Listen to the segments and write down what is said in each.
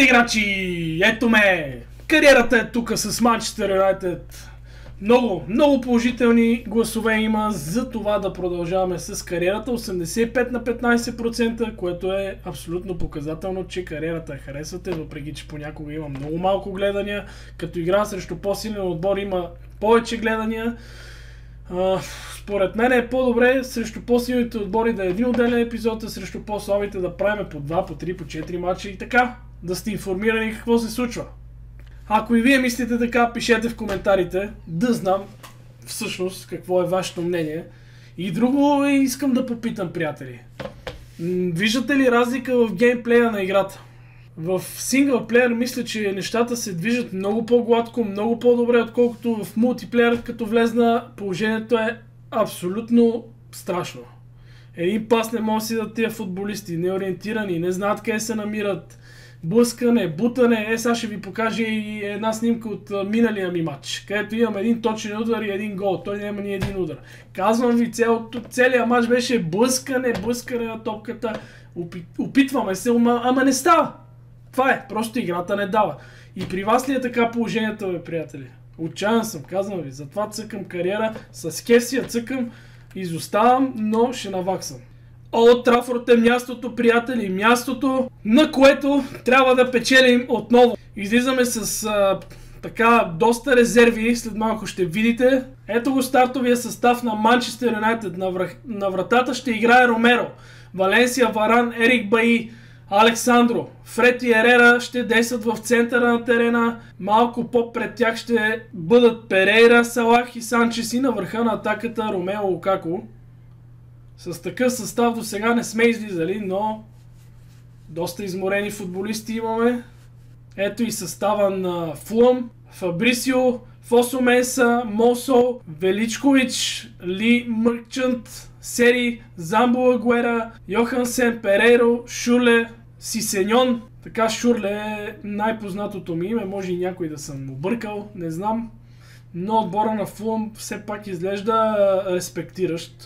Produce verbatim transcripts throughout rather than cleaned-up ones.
играчи! Ето ме! Кариерата е тук с Манчестър Юнайтед. Много, много положителни гласове има за това да продължаваме с кариерата. осемдесет и пет на петнайсет процента, което е абсолютно показателно, че кариерата харесвате, въпреки че понякога има много малко гледания. Като игра срещу по-силен отбор има повече гледания. Uh, според мен е по-добре срещу по-силните отбори да е един отделен епизод, а срещу по-слабите да правим по два, по три, по четири матча и така, да сте информирани какво се случва. Ако и вие мислите така, пишете в коментарите, да знам всъщност какво е вашето мнение. И друго искам да попитам, приятели. Виждате ли разлика в геймплея на играта? В синглплеер мисля, че нещата се движат много по-гладко, много по-добре, отколкото в мултиплеер, като влезна, положението е абсолютно страшно. Един пас не може да си дадат тия футболисти, неориентирани, не знаят къде се намират, блъскане, бутане. Е, сега ще ви покажа и една снимка от миналия ми матч, където имам един точен удар и един гол, той няма ни един удар. Казвам ви, цел, целият матч беше блъскане, блъскане на топката, опитваме се, ама не става. Това е, просто играта не дава. И при вас ли е така положението, бе, приятели? Отчаян съм, казвам ви, затова цъкам кариера, с кефсия цъкам, изоставам, но ще наваксам. Олд Трафорд е мястото, приятели, мястото, на което трябва да печелим отново. Излизаме с а, така доста резерви, след малко ще видите. Ето го стартовия състав на Манчестър Юнайтед. На, връх... на вратата ще играе Ромеро, Валенсия, Варан, Ерик Баи, Александро, Фред и Ерера ще действат в центъра на терена, малко по-пред тях ще бъдат Перейра, Салах и Санчес и на върха на атаката Ромео Лукако. С такъв състав до сега не сме излизали, но доста изморени футболисти имаме. Ето и състава на Фулъм, Фабрисио, Фосо Менса, Мосо, Величкович, Ли Мърчант, Сери, Замбо Агуера, Йохансен, Перейро, Шурле, Сисеньон. Така Шурле е най-познатото ми име, може и някой да съм объркал, не знам. Но отбора на Фулъм все пак изглежда респектиращ.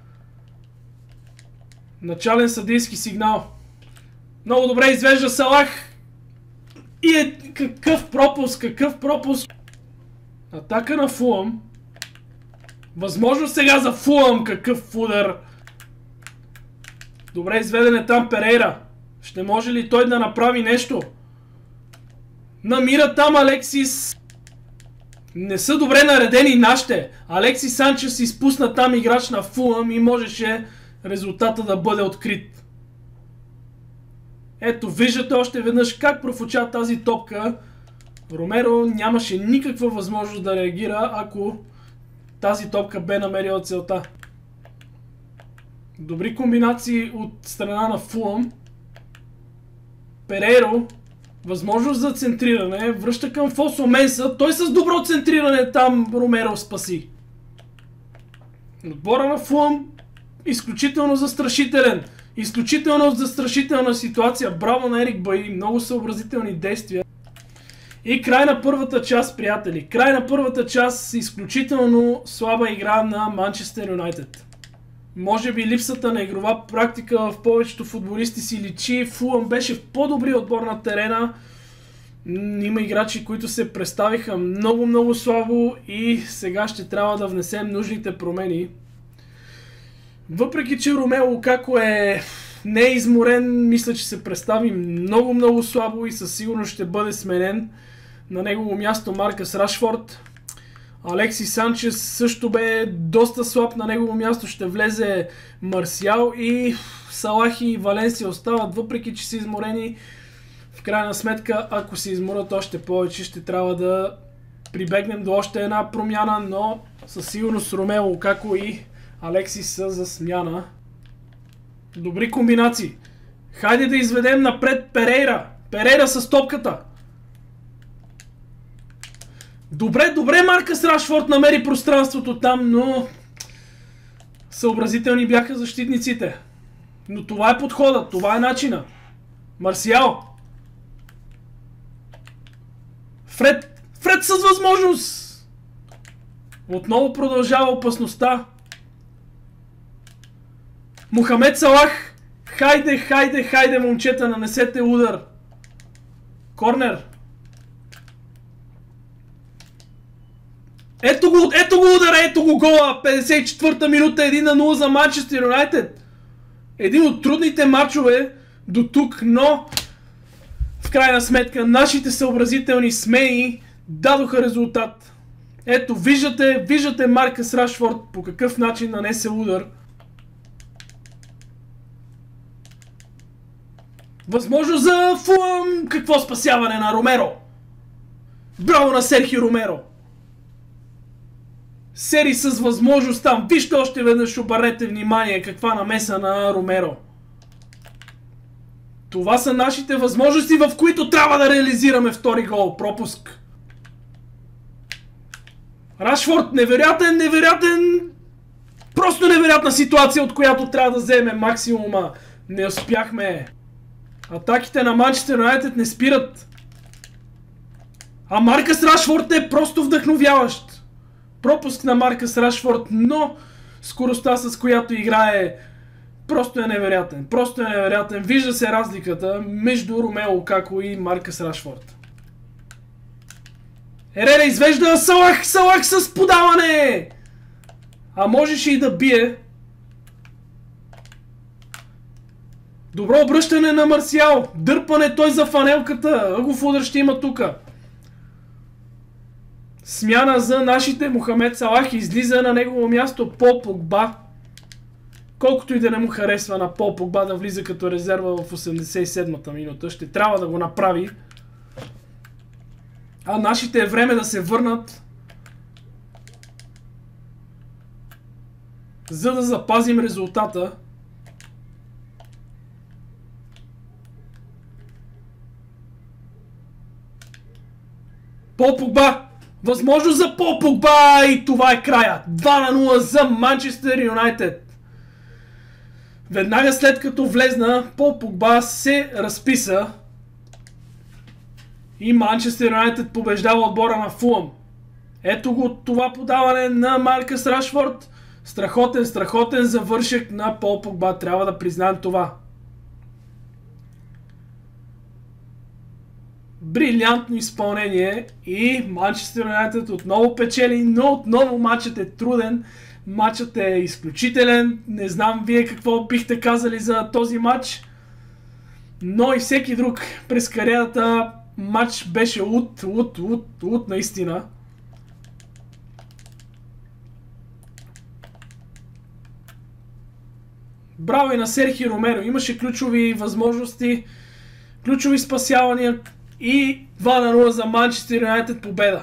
Начален съдийски сигнал. Много добре извежда Салах. И е какъв пропуск, какъв пропуск. Атака на Фулъм. Възможно сега за Фулъм, какъв удар. Добре изведен е там Перейра. Ще може ли той да направи нещо? Намира там Алексис. Не са добре наредени нашите. Алексис Санчес изпусна там играч на Фулъм и можеше резултата да бъде открит. Ето, виждате още веднъж как профуча тази топка. Ромеро нямаше никаква възможност да реагира, ако тази топка бе намерила целта. Добри комбинации от страна на Фулъм. Перейро, възможност за центриране, връща към Фосо Менса. Той с добро центриране там Ромеро спаси. Отбора на Фулъм изключително застрашителен. Изключително застрашителна ситуация. Браво на Ерик Баи. Много съобразителни действия. И край на първата част, приятели. Край на първата част. Изключително слаба игра на Манчестър Юнайтед. Може би липсата на игрова практика в повечето футболисти си личи. Фулъм беше в по-добрия отбор на терена. Има играчи, които се представиха много-много слабо и сега ще трябва да внесем нужните промени. Въпреки че Ромео Лукако е не е изморен, мисля, че се представи много-много слабо и със сигурност ще бъде сменен. На негово място Маркъс Рашфорд. Алексис Санчес също бе доста слаб, на негово място ще влезе Марсиал и Салах и Валенсия остават, въпреки че са изморени. В крайна сметка, ако се изморят още повече, ще трябва да прибегнем до още една промяна, но със сигурност Ромео Лукако и Алексис са за смяна. Добри комбинации. Хайде да изведем напред Перейра. Перейра с топката. Добре, добре Маркъс Рашфорд намери пространството там, но съобразителни бяха защитниците. Но това е подходът, това е начина. Марсиал. Фред. Фред с възможност. Отново продължава опасността. Мохамед Салах. Хайде, хайде, хайде, момчета, нанесете удар. Корнер. Ето го, ето го удара, ето го гола. петдесет и четвърта минута, едно на нула за Манчестър Юнайтед. Един от трудните матчове до тук, но в крайна сметка нашите съобразителни смени дадоха резултат. Ето, виждате, виждате Маркъс Рашфорд по какъв начин нанесе удар. Възможно за Фулъм, какво спасяване на Ромеро. Браво на Серхио Ромеро. Сери с възможност там. Вижте още веднъж, обърнете внимание каква намеса на Ромеро. Това са нашите възможности, в които трябва да реализираме втори гол. Пропуск. Рашфорд, невероятен, невероятен, просто невероятна ситуация, от която трябва да вземем максимума. Не успяхме. Атаките на Манчестър Юнайтед не спират. А Маркъс Рашфорд е просто вдъхновяващ. Пропуск на Маркъс Рашфорд, но скоростта, с която играе, просто е невероятен. Просто е невероятен. Вижда се разликата между Ромео Лукако и Маркъс Рашфорд. Ерера извежда Салах, Салах с подаване! А можеше и да бие. Добро обръщане на Марсиал. Дърпане той за фанелката. Ъгов удар ще има тука. Смяна за нашите. Мохамед Салах излиза на негово място Пол Погба. Колкото и да не му харесва на Пол Погба да влиза като резерва в осемдесет и седмата минута, ще трябва да го направи. А нашите е време да се върнат, за да запазим резултата. Пол Погба! Възможност за Пол Погба и това е края. два на нула за Манчестър Юнайтед. Веднага след като влезна, Пол Погба се разписа и Манчестър Юнайтед побеждава отбора на Фулъм. Ето го това подаване на Маркъс Рашфорд. Страхотен, страхотен завършек на Пол Погба. Трябва да признаем това. Брилянтно изпълнение и Манчестър Юнайтед отново печели, но отново матчът е труден. Матчът е изключителен. Не знам вие какво бихте казали за този матч, но и всеки друг през кариерата матч беше луд, луд, луд, луд наистина. Браво и на Серхио Ромеро. Имаше ключови възможности, ключови спасявания и два на нула за Манчестър Юнайтед победа.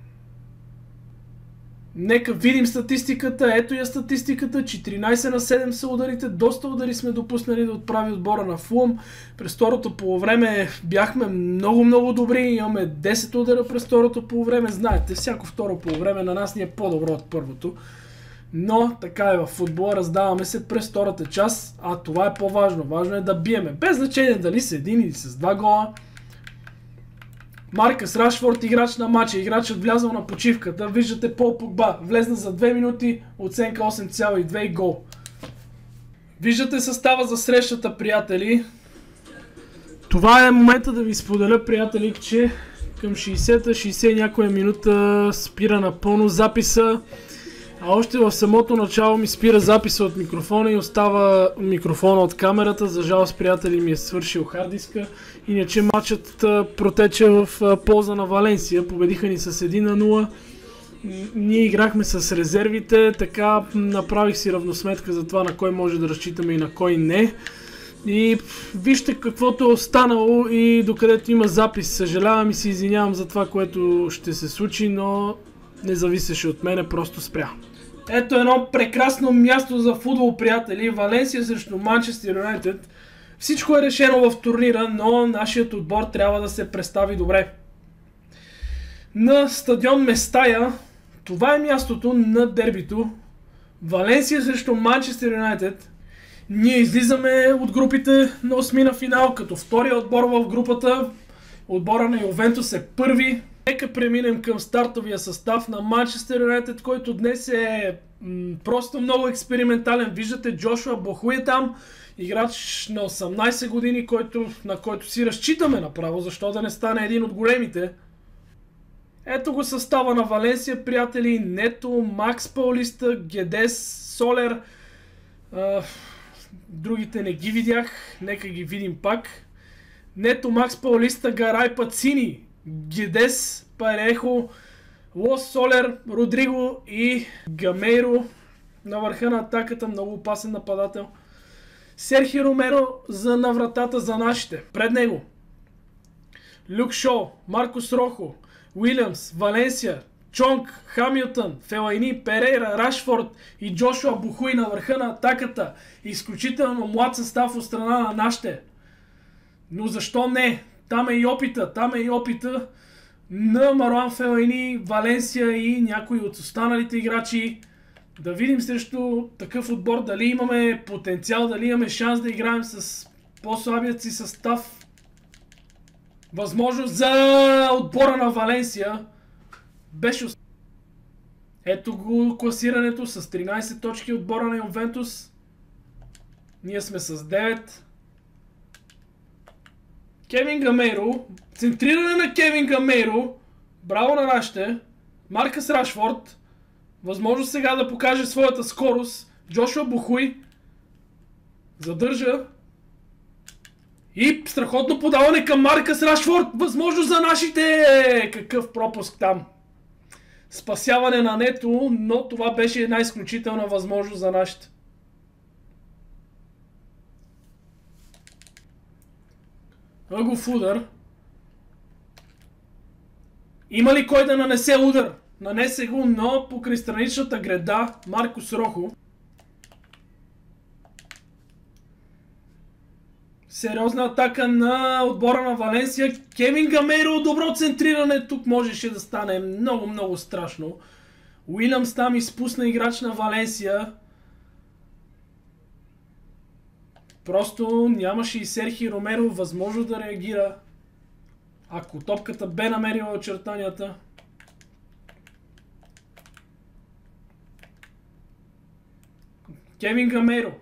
Нека видим статистиката. Ето я статистиката. четиринайсет на седем са ударите. Доста удари сме допуснали да отправи отбора на Фулъм. През второто полувреме бяхме много-много добри. Имаме десет удара през второто полувреме. Знаете, всяко второ полувреме на нас ни е по-добро от първото. Но така е във футбола. Раздаваме се през втората част. А това е по-важно. Важно е да биеме. Без значение дали с един или с два гола. Маркъс Рашфорд, играч на матча, играчът влязъл на почивката. Виждате Пол Погба, влезна за две минути, оценка осем цяло и две и гол. Виждате състава за срещата, приятели. Това е момента да ви споделя, приятели, че към шейсета шейсет някоя минута спира напълно записа. А още в самото начало ми спира записа от микрофона и остава микрофона от камерата. За жалост, приятели, ми е свършил хардиска. Иначе матчът протече в полза на Валенсия. Победиха ни с едно на нула. Ние играхме с резервите, така направих си равносметка за това на кой може да разчитаме и на кой не. И вижте каквото е останало и докъдето има запис. Съжалявам и се извинявам за това, което ще се случи, но не зависеше от мене, просто спря. Ето едно прекрасно място за футбол, приятели. Валенсия срещу Манчестър Юнайтед. Всичко е решено в турнира, но нашият отбор трябва да се представи добре. На стадион Местая, това е мястото на дербито. Валенсия срещу Манчестър Юнайтед. Ние излизаме от групите на осмина финал, като втория отбор в групата. Отбора на Ювентус е първи. Нека преминем към стартовия състав на Манчестър Юнайтед, който днес е М- просто много експериментален. Виждате Джошуа Бохуи е там, играч на осемнайсет години, който, на който си разчитаме направо, защо да не стане един от големите. Ето го състава на Валенсия, приятели. Нето, Макс Паулиста, Гедес, Солер. А, другите не ги видях, нека ги видим пак. Нето, Макс Паулиста, Гарай Пацини, Гедес, Парехо, Лос Солер, Родриго и Гамейро на върха на атаката, много опасен нападател. Серхи Ромеро за навратата за нашите. Пред него Люк Шоу, Маркус Рохо, Уилямс, Валенсия, Чонг, Хамилтън, Фелайни, Перейра, Рашфорд и Джошуа Бухуи на върха на атаката. Изключително млад състав от страна на нашите. Но защо не? Там е и опита, там е и опита на Маруан Фелайни, Валенсия и някои от останалите играчи. Да видим срещу такъв отбор дали имаме потенциал, дали имаме шанс да играем с по-слабият си състав. Възможност за отбора на Валенсия беше... Ето го класирането с тринайсет точки отбора на Ювентус. Ние сме с девет. Кевин Гамейро. Центриране на Кевин Гамейро. Браво на нашите. Маркъс Рашфорд. Възможност сега да покаже своята скорост. Джошуа Бухуи. Задържа. И страхотно подаване към Маркъс Рашфорд. Възможност за нашите. Какъв пропуск там. Спасяване на Нето, но това беше една изключителна възможност за нашите. Ъгов удар. Има ли кой да нанесе удар? Нанесе го, но покрай страничната греда Маркус Рохо. Сериозна атака на отбора на Валенсия. Кевин Гамейро, добро центриране. Тук можеше да стане много, много страшно. Уилямс там изпусна играч на Валенсия. Просто нямаше и Серхи Ромеро възможност да реагира. Ако топката бе намерила очертанията. Кевин Гамейро.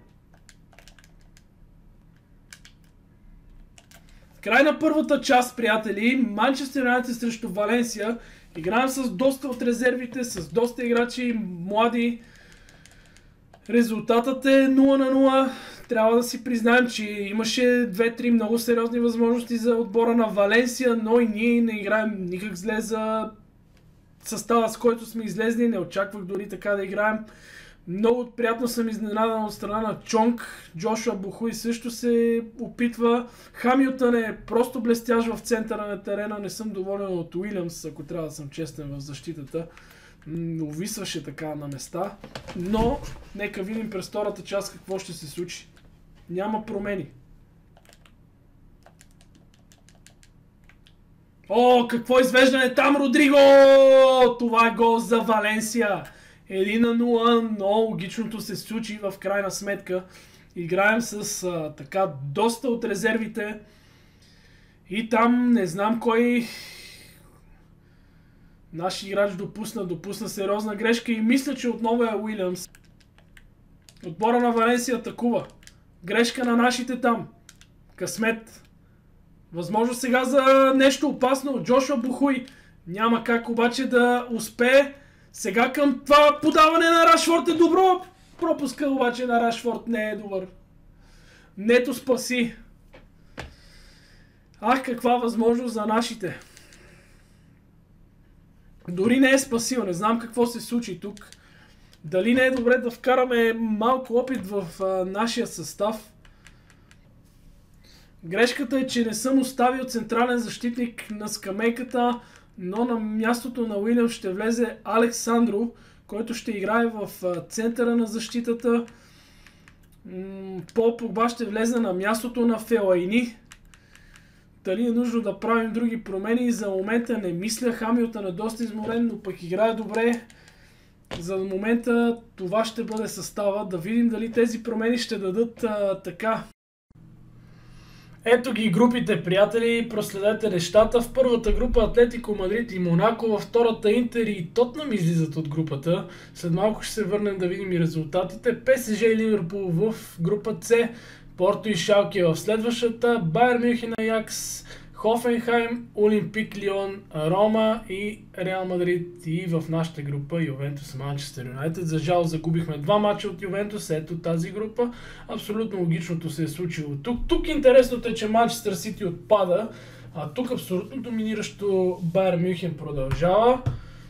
Край на първата част, приятели. Манчестър Юнайтед срещу Валенсия. Играем с доста от резервите, с доста играчи млади. Резултатът е нула на нула. Трябва да си признаем, че имаше две-три много сериозни възможности за отбора на Валенсия, но и ние не играем никак зле за състава, с който сме излезли. Не очаквах дори така да играем. Много приятно съм изненадан от страна на Чонг. Джошуа Бухуи също се опитва. Хамилтън е просто блестящ в центъра на терена. Не съм доволен от Уилямс, ако трябва да съм честен в защитата. Увисваше така на места. Но нека видим през втората част какво ще се случи. Няма промени. О, какво извеждане там, Родриго! Това е гол за Валенсия. едно на нула, но логичното се случи в крайна сметка. Играем с а, така доста от резервите. И там не знам кой наш играч допусна, допусна сериозна грешка и мисля, че отново е Уилямс. Отбора на Валенсия атакува. Грешка на нашите там. Късмет. Възможно сега за нещо опасно. Джошуа Бухуи. Няма как обаче да успее. Сега към това подаване на Рашфорд е добро. Пропуска обаче на Рашфорд не е добър. Нето спаси. Ах, каква възможност за нашите. Дори не е спасил. Не знам какво се случи тук. Дали не е добре да вкараме малко опит в а, нашия състав. Грешката е, че не съм оставил централен защитник на скамейката, но на мястото на Уилям ще влезе Александро, който ще играе в а, центъра на защитата. М- Пол Погба ще влезе на мястото на Фелайни. Дали е нужно да правим други промени? За момента не мисля. Хамилтън е доста изморен, но пък играе добре. За момента това ще бъде състава. Да видим дали тези промени ще дадат а, така Ето ги групите, приятели, проследете нещата. В първата група Атлетико Мадрид и Монако, във втората Интер и Тотнам излизат от групата. След малко ще се върнем да видим и резултатите. ПСЖ и Ливерпул в група С, Порто и Шалке в следващата, Байер Мюнхен, Аякс, Хофенхайм, Олимпик Лион, Рома и Реал Мадрид, и в нашата група Ювентус, Манчестър Юнайтед. За жал загубихме два мача от Ювентус, ето тази група. Абсолютно логичното се е случило тук. Тук интересното е, че Манчестър Сити отпада, а тук абсолютно доминиращо Байер Мюнхен продължава.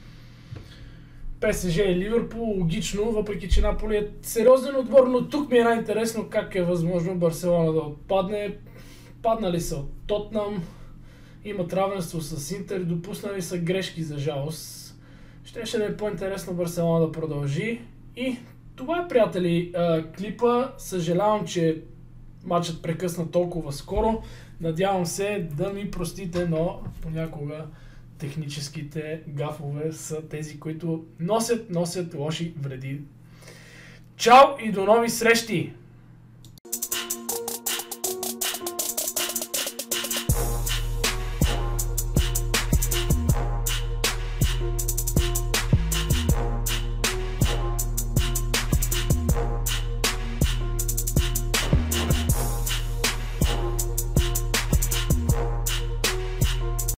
ПСЖ и Ливерпул логично, въпреки че Наполи е сериозен отбор, но тук ми е най-интересно как е възможно Барселона да отпадне. Паднали са от Тотнам, имат равенство с Интер, допуснали са грешки за жалост. Щеше да е по-интересно Барселона да продължи. И това е, приятели, клипа. Съжалявам, че матчът прекъсна толкова скоро. Надявам се да ми простите, но понякога техническите гафове са тези, които носят, носят лоши вреди. Чао и до нови срещи!